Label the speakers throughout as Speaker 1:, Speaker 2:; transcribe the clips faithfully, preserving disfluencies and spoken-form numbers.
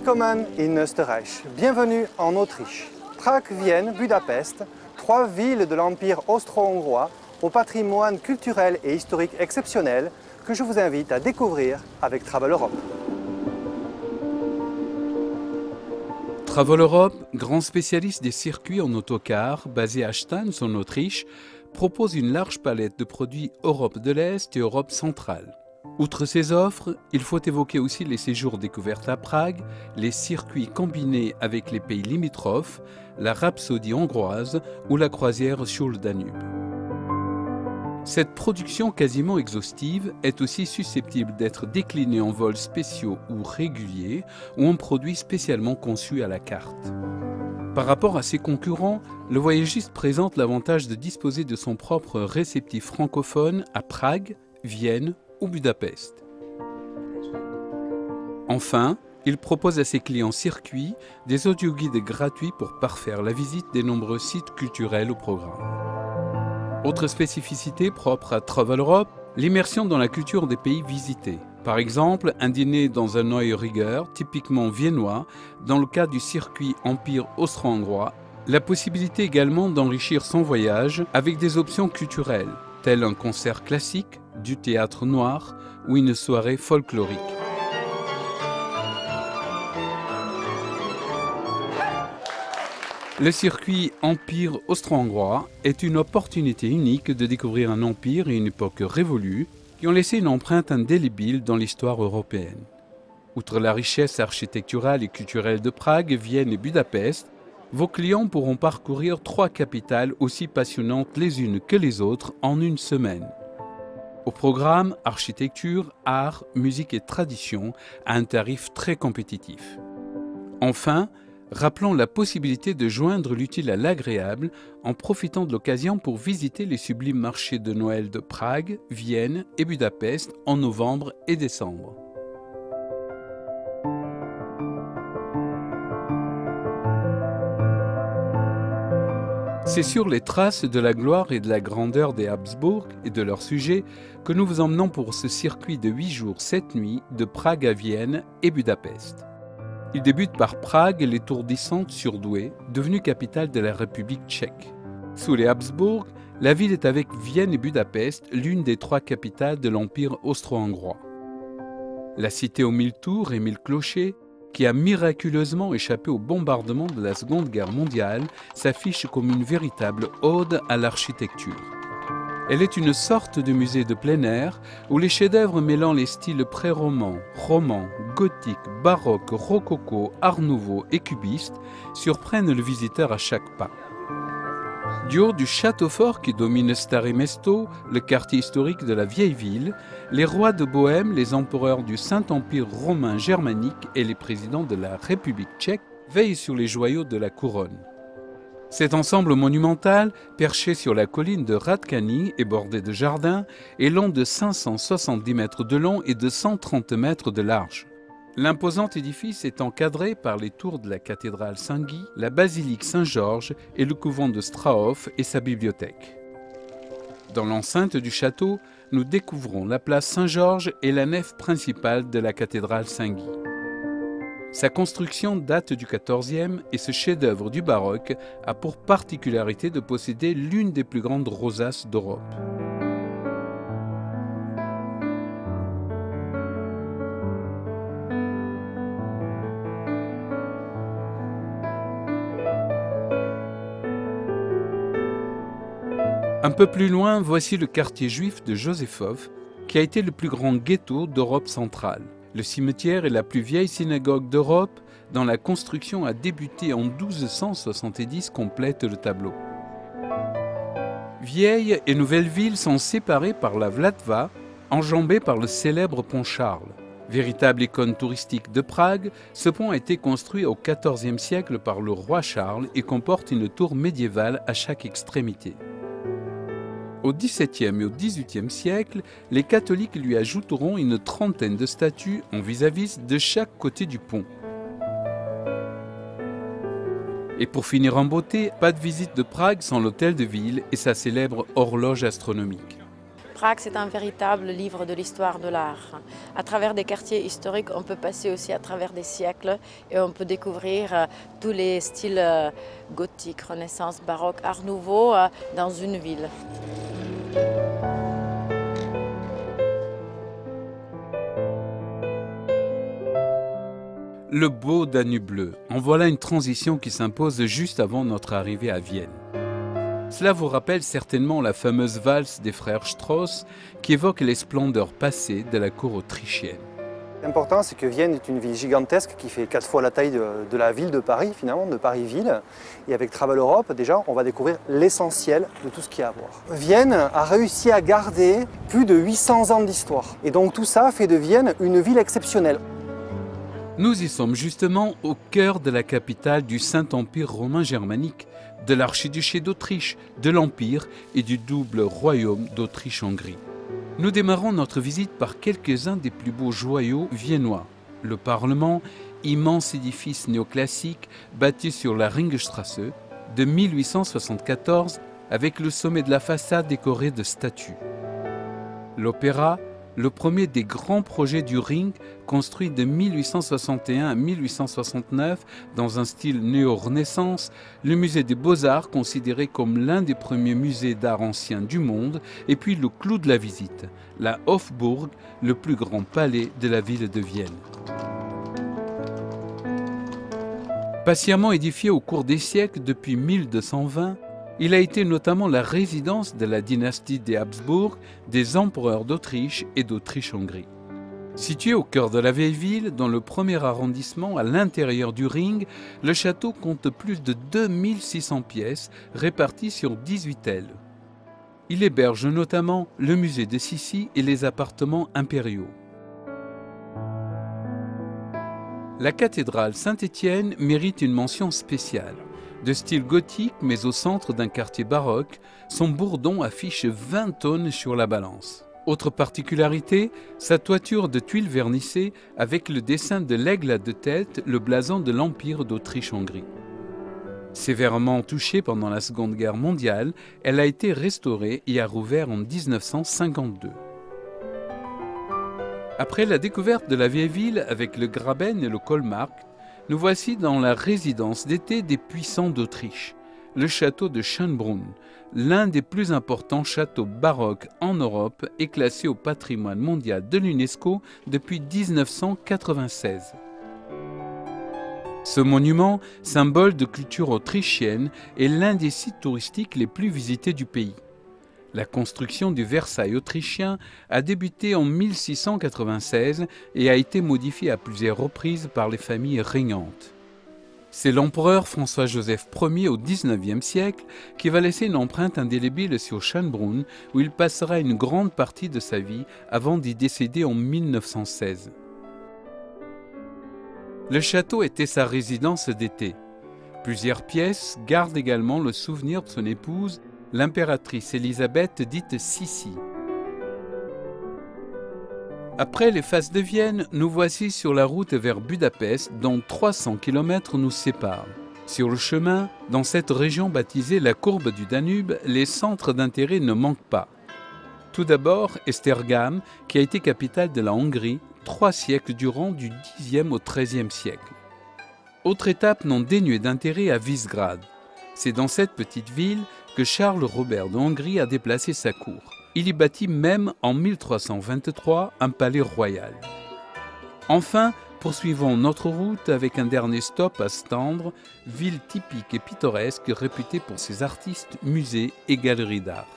Speaker 1: Willkommen in Österreich. Bienvenue en Autriche. Prague, Vienne, Budapest, trois villes de l'Empire austro-hongrois au patrimoine culturel et historique exceptionnel que je vous invite à découvrir avec Travel Europe.
Speaker 2: Travel Europe, grand spécialiste des circuits en autocar, basé à Stans en Autriche, propose une large palette de produits Europe de l'Est et Europe centrale. Outre ces offres, il faut évoquer aussi les séjours découvertes à Prague, les circuits combinés avec les pays limitrophes, la rhapsodie hongroise ou la croisière sur le Danube. Cette production quasiment exhaustive est aussi susceptible d'être déclinée en vols spéciaux ou réguliers ou en produits spécialement conçus à la carte. Par rapport à ses concurrents, le voyagiste présente l'avantage de disposer de son propre réceptif francophone à Prague, Vienne ou Budapest. Enfin, il propose à ses clients circuits des audioguides gratuits pour parfaire la visite des nombreux sites culturels au programme. Autre spécificité propre à Travel Europe, l'immersion dans la culture des pays visités. Par exemple, un dîner dans un Neuriger, typiquement viennois, dans le cas du circuit Empire austro-hongrois, la possibilité également d'enrichir son voyage avec des options culturelles, telles un concert classique, du théâtre noir ou une soirée folklorique. Le circuit Empire austro-hongrois est une opportunité unique de découvrir un empire et une époque révolue qui ont laissé une empreinte indélébile dans l'histoire européenne. Outre la richesse architecturale et culturelle de Prague, Vienne et Budapest, vos clients pourront parcourir trois capitales aussi passionnantes les unes que les autres en une semaine. Au programme, architecture, art, musique et tradition à un tarif très compétitif. Enfin, rappelons la possibilité de joindre l'utile à l'agréable en profitant de l'occasion pour visiter les sublimes marchés de Noël de Prague, Vienne et Budapest en novembre et décembre. C'est sur les traces de la gloire et de la grandeur des Habsbourg et de leurs sujets que nous vous emmenons pour ce circuit de huit jours, sept nuits de Prague à Vienne et Budapest. Il débute par Prague, l'étourdissante surdouée, devenue capitale de la République tchèque. Sous les Habsbourg, la ville est avec Vienne et Budapest l'une des trois capitales de l'Empire austro-hongrois. La cité aux mille tours et mille clochers, qui a miraculeusement échappé au bombardement de la Seconde Guerre mondiale, s'affiche comme une véritable ode à l'architecture. Elle est une sorte de musée de plein air où les chefs-d'œuvre mêlant les styles pré-roman, roman, gothique, baroque, rococo, art nouveau et cubiste surprennent le visiteur à chaque pas. Du haut du château fort qui domine Staré Mesto, le quartier historique de la vieille ville, les rois de Bohême, les empereurs du Saint-Empire romain germanique et les présidents de la République tchèque veillent sur les joyaux de la couronne. Cet ensemble monumental, perché sur la colline de Radkani et bordé de jardins, est long de cinq cent soixante-dix mètres de long et de cent trente mètres de large. L'imposant édifice est encadré par les tours de la cathédrale Saint-Guy, la basilique Saint-Georges et le couvent de Strahov et sa bibliothèque. Dans l'enceinte du château, nous découvrons la place Saint-Georges et la nef principale de la cathédrale Saint-Guy. Sa construction date du quatorzième et ce chef-d'œuvre du baroque a pour particularité de posséder l'une des plus grandes rosaces d'Europe. Un peu plus loin, voici le quartier juif de Josefov, qui a été le plus grand ghetto d'Europe centrale. Le cimetière est la plus vieille synagogue d'Europe, dont la construction a débuté en douze cent soixante-dix, complète le tableau. Vieille et nouvelle ville sont séparées par la Vltava, enjambée par le célèbre pont Charles. Véritable icône touristique de Prague, ce pont a été construit au quatorzième siècle par le roi Charles et comporte une tour médiévale à chaque extrémité. Au dix-septième et au dix-huitième siècle, les catholiques lui ajouteront une trentaine de statues en vis-à-vis de chaque côté du pont. Et pour finir en beauté, pas de visite de Prague sans l'hôtel de ville et sa célèbre horloge astronomique.
Speaker 3: Prague, c'est un véritable livre de l'histoire de l'art. À travers des quartiers historiques, on peut passer aussi à travers des siècles et on peut découvrir euh, tous les styles euh, gothiques, Renaissance, baroque, Art nouveau euh, dans une ville.
Speaker 2: Le beau Danube bleu, en voilà une transition qui s'impose juste avant notre arrivée à Vienne. Cela vous rappelle certainement la fameuse valse des frères Strauss qui évoque les splendeurs passées de la cour autrichienne.
Speaker 1: L'important, c'est que Vienne est une ville gigantesque qui fait quatre fois la taille de, de la ville de Paris, finalement, de Paris-Ville. Et avec Travel Europe, déjà, on va découvrir l'essentiel de tout ce qu'il y a à voir. Vienne a réussi à garder plus de huit cents ans d'histoire. Et donc tout ça fait de Vienne une ville exceptionnelle.
Speaker 2: Nous y sommes justement au cœur de la capitale du Saint-Empire romain germanique, de l'archiduché d'Autriche, de l'Empire et du double royaume d'Autriche-Hongrie. Nous démarrons notre visite par quelques-uns des plus beaux joyaux viennois. Le Parlement, immense édifice néoclassique bâti sur la Ringstrasse de mille huit cent soixante-quatorze avec le sommet de la façade décoré de statues. L'Opéra, le premier des grands projets du Ring, construit de mille huit cent soixante et un à mille huit cent soixante-neuf dans un style néo-renaissance, le musée des Beaux-Arts considéré comme l'un des premiers musées d'art ancien du monde, et puis le clou de la visite, la Hofburg, le plus grand palais de la ville de Vienne. Patiemment édifié au cours des siècles depuis mille deux cent vingt, il a été notamment la résidence de la dynastie des Habsbourg, des empereurs d'Autriche et d'Autriche-Hongrie. Situé au cœur de la vieille ville, dans le premier arrondissement à l'intérieur du Ring, le château compte plus de deux mille six cents pièces réparties sur dix-huit ailes. Il héberge notamment le musée de Sissi et les appartements impériaux. La cathédrale Saint-Étienne mérite une mention spéciale. De style gothique, mais au centre d'un quartier baroque, son bourdon affiche vingt tonnes sur la balance. Autre particularité, sa toiture de tuiles vernissées avec le dessin de l'aigle à deux têtes, le blason de l'Empire d'Autriche-Hongrie. Sévèrement touchée pendant la Seconde Guerre mondiale, elle a été restaurée et a rouvert en mille neuf cent cinquante-deux. Après la découverte de la vieille ville avec le Graben et le Kohlmarkt, nous voici dans la résidence d'été des puissants d'Autriche, le château de Schönbrunn, l'un des plus importants châteaux baroques en Europe, est classé au patrimoine mondial de l'UNESCO depuis mille neuf cent quatre-vingt-seize. Ce monument, symbole de culture autrichienne, est l'un des sites touristiques les plus visités du pays. La construction du Versailles autrichien a débuté en mille six cent quatre-vingt-seize et a été modifiée à plusieurs reprises par les familles régnantes. C'est l'empereur François-Joseph Ier au dix-neuvième siècle qui va laisser une empreinte indélébile sur Schönbrunn où il passera une grande partie de sa vie avant d'y décéder en mille neuf cent seize. Le château était sa résidence d'été. Plusieurs pièces gardent également le souvenir de son épouse, l'impératrice Élisabeth dite Sissi. Après les faces de Vienne, nous voici sur la route vers Budapest, dont trois cents kilomètres nous séparent. Sur le chemin, dans cette région baptisée la courbe du Danube, les centres d'intérêt ne manquent pas. Tout d'abord, Esztergom, qui a été capitale de la Hongrie, trois siècles durant, du dixième au treizième siècle. Autre étape non dénuée d'intérêt à Visegrad. C'est dans cette petite ville que Charles Robert de Hongrie a déplacé sa cour. Il y bâtit même en mille trois cent vingt-trois un palais royal. Enfin, poursuivons notre route avec un dernier stop à Stendre, ville typique et pittoresque réputée pour ses artistes, musées et galeries d'art.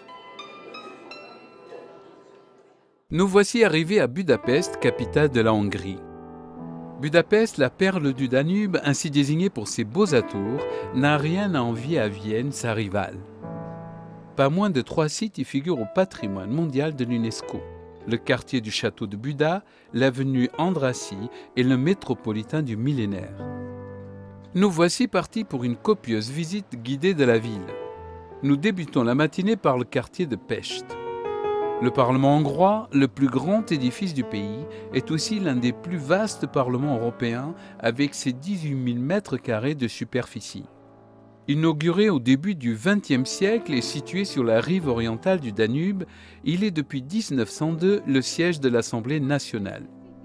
Speaker 2: Nous voici arrivés à Budapest, capitale de la Hongrie. Budapest, la perle du Danube, ainsi désignée pour ses beaux atours, n'a rien à envier à Vienne, sa rivale. Pas moins de trois sites y figurent au patrimoine mondial de l'UNESCO. Le quartier du château de Buda, l'avenue Andrassy et le métropolitain du millénaire. Nous voici partis pour une copieuse visite guidée de la ville. Nous débutons la matinée par le quartier de Pest. Le Parlement hongrois, le plus grand édifice du pays, est aussi l'un des plus vastes parlements européens avec ses dix-huit mille mètres carrés de superficie. Inauguré au début du vingtième siècle et situé sur la rive orientale du Danube, il est depuis mille neuf cent deux le siège de l'Assemblée nationale.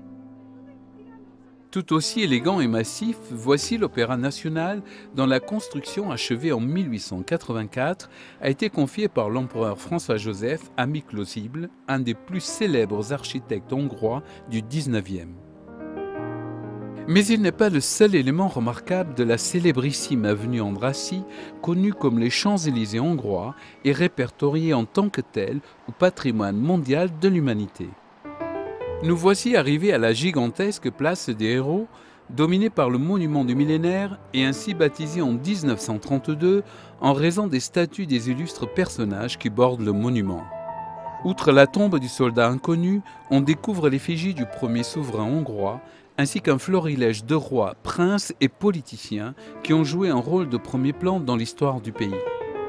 Speaker 2: Tout aussi élégant et massif, voici l'Opéra national dont la construction achevée en mille huit cent quatre-vingt-quatre a été confiée par l'empereur François-Joseph à Miklós Ibl, un des plus célèbres architectes hongrois du dix-neuvième. Mais il n'est pas le seul élément remarquable de la célébrissime avenue Andrássy, connue comme les Champs-Élysées hongrois et répertoriée en tant que telle au patrimoine mondial de l'humanité. Nous voici arrivés à la gigantesque place des Héros, dominée par le monument du millénaire et ainsi baptisée en mille neuf cent trente-deux en raison des statues des illustres personnages qui bordent le monument. Outre la tombe du soldat inconnu, on découvre l'effigie du premier souverain hongrois, ainsi qu'un florilège de rois, princes et politiciens qui ont joué un rôle de premier plan dans l'histoire du pays.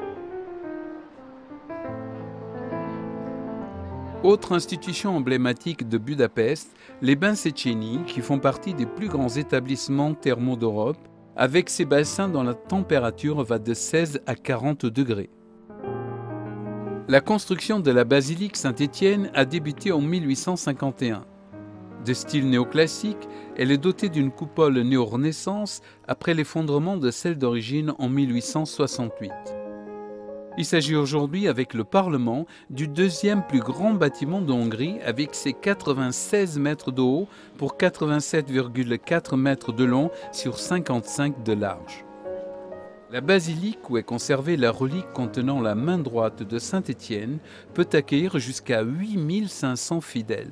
Speaker 2: Autre institution emblématique de Budapest, les bains Széchenyi, qui font partie des plus grands établissements thermaux d'Europe, avec ces bassins dont la température va de seize à quarante degrés. La construction de la basilique Saint-Étienne a débuté en mille huit cent cinquante et un. De style néoclassique, elle est dotée d'une coupole néo-renaissance après l'effondrement de celle d'origine en mille huit cent soixante-huit. Il s'agit aujourd'hui, avec le Parlement, du deuxième plus grand bâtiment de Hongrie avec ses quatre-vingt-seize mètres de haut pour quatre-vingt-sept virgule quatre mètres de long sur cinquante-cinq de large. La basilique, où est conservée la relique contenant la main droite de Saint-Étienne, peut accueillir jusqu'à huit mille cinq cents fidèles.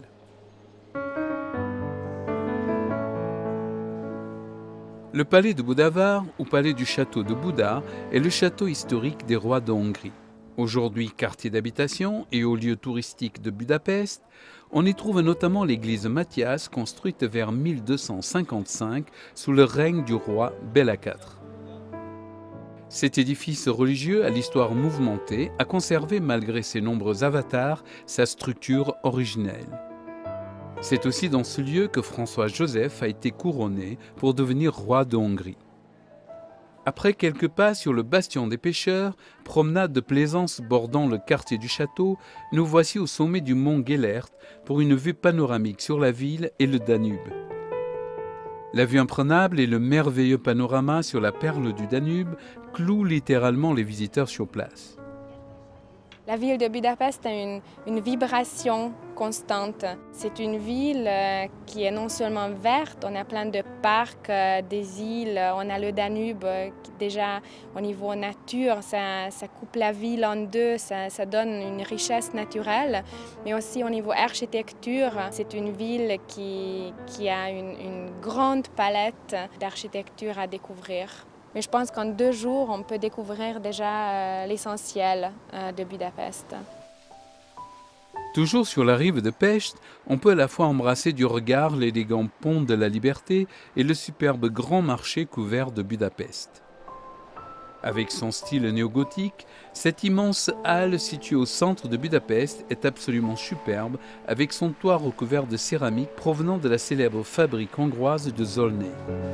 Speaker 2: Le palais de Budavar, ou palais du château de Buda, est le château historique des rois de Hongrie. Aujourd'hui quartier d'habitation et haut lieu touristique de Budapest, on y trouve notamment l'église Matthias, construite vers mille deux cent cinquante-cinq sous le règne du roi Béla quatre. Cet édifice religieux à l'histoire mouvementée a conservé, malgré ses nombreux avatars, sa structure originelle. C'est aussi dans ce lieu que François-Joseph a été couronné pour devenir roi de Hongrie. Après quelques pas sur le bastion des pêcheurs, promenade de plaisance bordant le quartier du château, nous voici au sommet du mont Gellert pour une vue panoramique sur la ville et le Danube. La vue imprenable et le merveilleux panorama sur la perle du Danube clouent littéralement les visiteurs sur place.
Speaker 4: La ville de Budapest a une, une vibration constante. C'est une ville euh, qui est non seulement verte, on a plein de parcs, euh, des îles, on a le Danube euh, qui déjà au niveau nature, ça, ça coupe la ville en deux, ça, ça donne une richesse naturelle, mais aussi au niveau architecture, c'est une ville qui, qui a une, une grande palette d'architecture à découvrir. Mais je pense qu'en deux jours, on peut découvrir déjà euh, l'essentiel euh, de Budapest.
Speaker 2: Toujours sur la rive de Pest, on peut à la fois embrasser du regard l'élégant pont de la Liberté et le superbe grand marché couvert de Budapest. Avec son style néo-gothique, cette immense halle située au centre de Budapest est absolument superbe, avec son toit recouvert de céramique provenant de la célèbre fabrique hongroise de Zolnay.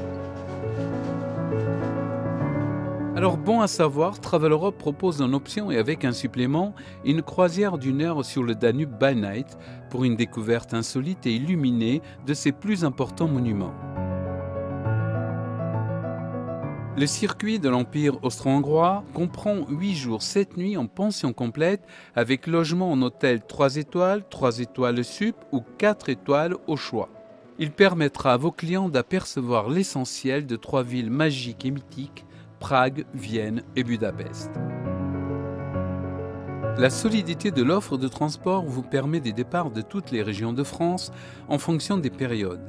Speaker 2: Alors bon à savoir, Travel Europe propose en option et avec un supplément une croisière d'une heure sur le Danube by night pour une découverte insolite et illuminée de ses plus importants monuments. Le circuit de l'Empire austro-hongrois comprend huit jours, sept nuits en pension complète avec logement en hôtel trois étoiles, trois étoiles sup ou quatre étoiles au choix. Il permettra à vos clients d'apercevoir l'essentiel de trois villes magiques et mythiques, Prague, Vienne et Budapest. La solidité de l'offre de transport vous permet des départs de toutes les régions de France en fonction des périodes.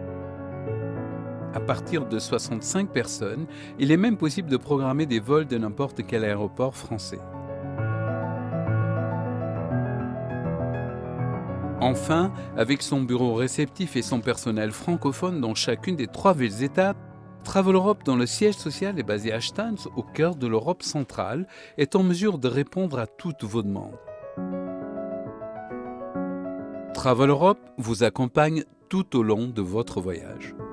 Speaker 2: À partir de soixante-cinq personnes, il est même possible de programmer des vols de n'importe quel aéroport français. Enfin, avec son bureau réceptif et son personnel francophone dans chacune des trois villes étapes, Travel Europe, dont le siège social est basé à Stans, au cœur de l'Europe centrale, est en mesure de répondre à toutes vos demandes. Travel Europe vous accompagne tout au long de votre voyage.